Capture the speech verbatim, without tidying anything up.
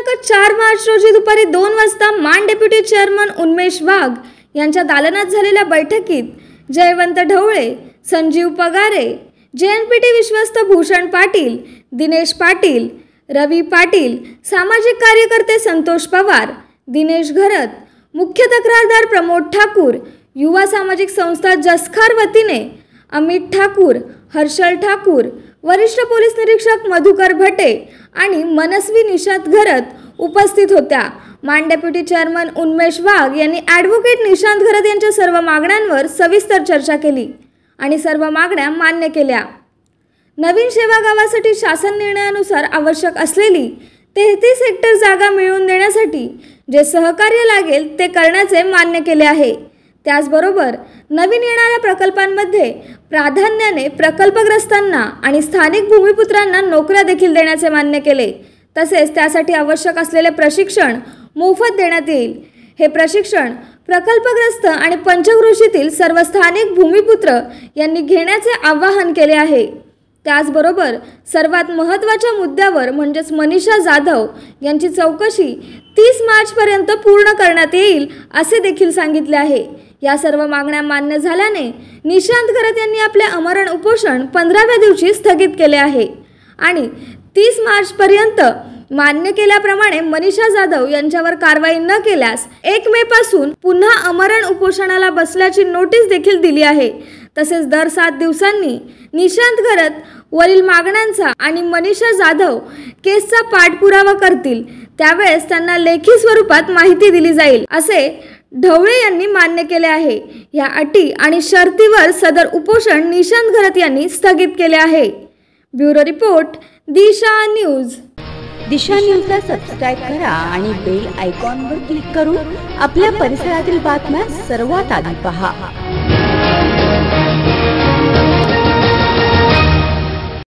दिनांक चार मार्च रोजी दुपारी दोन वाजता मान डेप्युटी चेअरमन उन्मेष वाघ यांच्या दालनात झालेल्या बैठकीत जयवंत ढवळे, संजीव पगारे, जे एन पी टी विश्वस्त भूषण पाटील, दिनेश पाटील, रवी पाटील, सामाजिक कार्यकर्ते संतोष पवार, दिनेश घरत, मुख्य तक्रारदार प्रमोद ठाकूर, युवा सामाजिक संस्था जसखार वतीने अमित ठाकूर, हर्षल ठाकूर, वरिष्ठ पोलीस निरीक्षक मधुकर भटे आणि मनस्वी निशांत घरत उपस्थित होत्या। मान डेप्युटी चेअरमन उन्मेष वाघ यांनी ॲडव्होकेट निशांत घरत यांच्या सर्व मागण्यांवर सविस्तर चर्चा केली आणि सर्व मागण्या मान्य केल्या। नवीन शेवा गावासाठी शासन निर्णयानुसार आवश्यक असलेली तेहतीस हेक्टर जागा मिळवून देण्यासाठी जे सहकार्य लागेल ते करण्याचे मान्य केले आहे। त्याचबरोबर नवीन येणाऱ्या प्रकल्पांमध्ये प्राधान्याने प्रकल्पग्रस्तांना आणि स्थानिक भूमिपुत्रांना नोकऱ्या देखील देण्याचे मान्य केले। तसेच त्यासाठी आवश्यक असलेले प्रशिक्षण मोफत देण्यात येईल। हे प्रशिक्षण प्रकल्पग्रस्त आणि पंचक्रोशीतील सर्व स्थानिक भूमिपुत्र यांनी घेण्याचे आवाहन केले आहे। त्याचबरोबर सर्वात महत्त्वाच्या मुद्द्यावर म्हणजेच मनीषा जाधव यांची चौकशी तीस मार्च पर्यंत पूर्ण करण्यात येईल असे देखील सांगितले आहे। या सर्व मागण्या मान्य झाल्याने निशांत घरत यांनी आपले आमरण उपोषण पंधराव्या दिवशी स्थगित केले आहे आणि तीस मार्च पर्यंत मान्य केल्याप्रमाणे मनीषा जाधव यांच्यावर कारवाई न केल्यास एक मे पासून पुन्हा आमरण उपोषणाला बसल्याची नोटीस देखील दिली आहे। तसेच दर सात दिवसांनी निशांत घरत वरील मागण्यांचा आणि मनीषा जाधव केसचा पाठपुरावा करतील त्यावेळेस त्यांना लेखी स्वरूपात माहिती दिली जाईल असे ढवळे यांनी मान्य केले आहे। या अटी आणि शर्तीवर सदर उपोषण निशांत घरत यांनी स्थगित केले आहे। Bureau report Disha news. दिशा न्यूजला सबस्क्राइब करा आणि बेल आयकॉनवर क्लिक करून आपल्या परिसरातील बातम्या सर्वात आधी पहा।